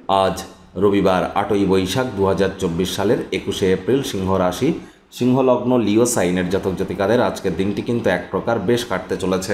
আজ রবিবার 8ই বৈশাখ 2024 সালের 21শে এপ্রিল, সিংহ রাশি, সিংহলগ্ন, লিও সাইনের জাতক জাতিকাদের আজকের দিনটি কিন্তু এক প্রকার বেশ কাটতে চলেছে।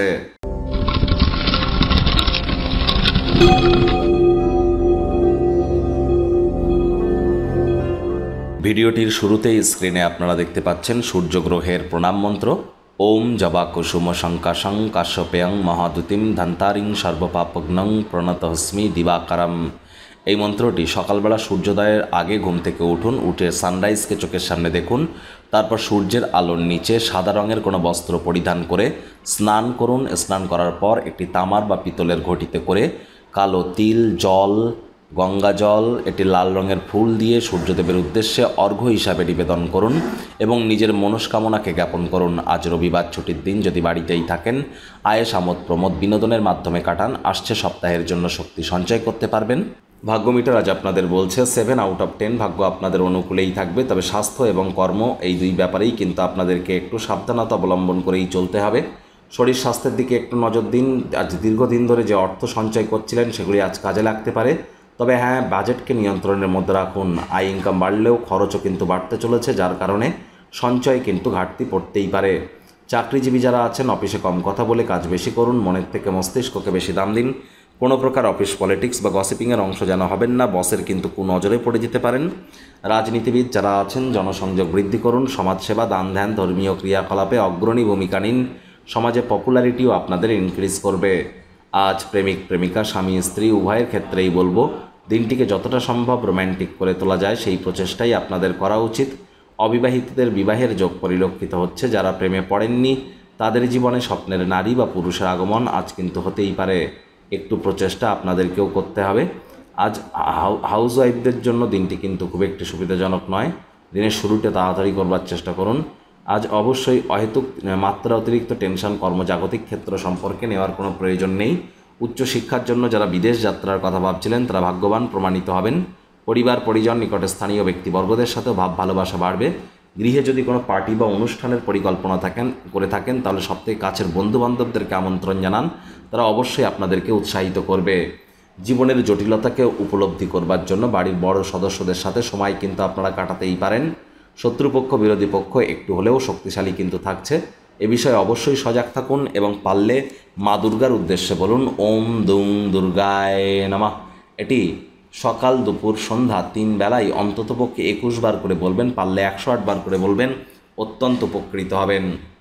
ভিডিওটির শুরুতেই স্ক্রিনে আপনারা দেখতে পাচ্ছেন সূর্যগ্রহের প্রণাম মন্ত্র। ওম জবা কুসুম শঙ্কাশং কাশ্যপেয়ং মহাদুতিম ধন্তারিং সর্বপাপগ্নং প্রণতহস্মি দিবাকারম। এই মন্ত্রটি সকালবেলা সূর্যোদয়ের আগে ঘুম থেকে উঠুন, উঠে সানরাইজকে চোখের সামনে দেখুন, তারপর সূর্যের আলোর নিচে সাদা রঙের কোনো বস্ত্র পরিধান করে স্নান করুন। স্নান করার পর একটি তামার বা পিতলের ঘটিতে করে কালো তিল, জল, গঙ্গা জল, একটি লাল রঙের ফুল দিয়ে সূর্যদেবের উদ্দেশ্যে অর্ঘ্য হিসাবে নিবেদন করুন এবং নিজের মনস্কামনাকে জ্ঞাপন করুন। আজ রবিবার ছুটির দিন, যদি বাড়িতেই থাকেন আয়েশ আমোদ প্রমোদ বিনোদনের মাধ্যমে কাটান। আসছে সপ্তাহের জন্য শক্তি সঞ্চয় করতে পারবেন। ভাগ্যমিটার আজ আপনাদের বলছে 7 আউট অফ 10 ভাগ্য আপনাদের অনুকূলেই থাকবে। তবে স্বাস্থ্য এবং কর্ম এই দুই ব্যাপারেই কিন্তু আপনাদেরকে একটু সাবধানতা অবলম্বন করেই চলতে হবে। শরীর স্বাস্থ্যের দিকে একটু নজর দিন। আজ দীর্ঘদিন ধরে যে অর্থ সঞ্চয় করছিলেন সেগুলি আজ কাজে লাগতে পারে। তবে হ্যাঁ, বাজেটকে নিয়ন্ত্রণের মধ্যে রাখুন। আয় ইনকাম বাড়লেও খরচও কিন্তু বাড়তে চলেছে, যার কারণে সঞ্চয় কিন্তু ঘাটতি পড়তেই পারে। চাকরিজীবী যারা আছেন, অফিসে কম কথা বলে কাজ বেশি করুন, মনের থেকে মস্তিষ্ককে বেশি দাম দিন। কোনো প্রকার অফিস পলিটিক্স বা গসিপিংয়ের অংশ যেন হবেন না, বসের কিন্তু কুনজরে পড়ে যেতে পারেন। রাজনীতিবিদ যারা আছেন, জনসংযোগ বৃদ্ধি করুন, সমাজসেবা, দান ধ্যান, ধর্মীয় ক্রিয়াকলাপে অগ্রণী ভূমিকা নিন। সমাজে পপুলারিটিও আপনাদের ইনক্রিজ করবে। আজ প্রেমিক প্রেমিকা, স্বামী স্ত্রী উভয়ের ক্ষেত্রেই বলবো, দিনটিকে যতটা সম্ভব রোম্যান্টিক করে তোলা যায় সেই প্রচেষ্টাই আপনাদের করা উচিত। অবিবাহিতদের বিবাহের যোগ পরিলক্ষিত হচ্ছে। যারা প্রেমে পড়েননি তাদের জীবনে স্বপ্নের নারী বা পুরুষের আগমন আজ কিন্তু হতেই পারে। একটু প্রচেষ্টা আপনাদেরকেও করতে হবে। আজ হাউসওয়াইফদের জন্য দিনটি কিন্তু খুব একটি সুবিধাজনক নয়। দিনের শুরুটা তাড়াতাড়ি করবার চেষ্টা করুন। আজ অবশ্যই অহেতুক মাত্রা অতিরিক্ত টেনশন কর্মজাগতিক ক্ষেত্র সম্পর্কে নেওয়ার কোনো প্রয়োজন নেই। উচ্চশিক্ষার জন্য যারা বিদেশ যাত্রার কথা ভাবছিলেন তারা ভাগ্যবান প্রমাণিত হবেন। পরিবার পরিজন, নিকটে স্থানীয় ব্যক্তিবর্গদের সাথেও ভাব ভালোবাসা বাড়বে। গৃহে যদি কোনো পার্টি বা অনুষ্ঠানের পরিকল্পনা করে থাকেন তাহলে সবথেকে কাছের বন্ধুবান্ধবদেরকে আমন্ত্রণ জানান, তারা অবশ্যই আপনাদেরকে উৎসাহিত করবে। জীবনের জটিলতাকে উপলব্ধি করবার জন্য বাড়ির বড় সদস্যদের সাথে সময় কিন্তু আপনারা কাটাতেই পারেন। শত্রুপক্ষ বিরোধী পক্ষ একটু হলেও শক্তিশালী কিন্তু থাকছে। এ বিষয়ে অবশ্যই সজাগ থাকুন এবং পারলে মা দুর্গার উদ্দেশ্যে বলুন ওম দুং দুর্গায় নমঃ। এটি সকাল, দুপুর, সন্ধ্যা 3 বেলায় অন্ততপক্ষে 21 বার করে বলবেন, পারলে 108 বার করে বলবেন, অত্যন্ত উপকৃত হবেন।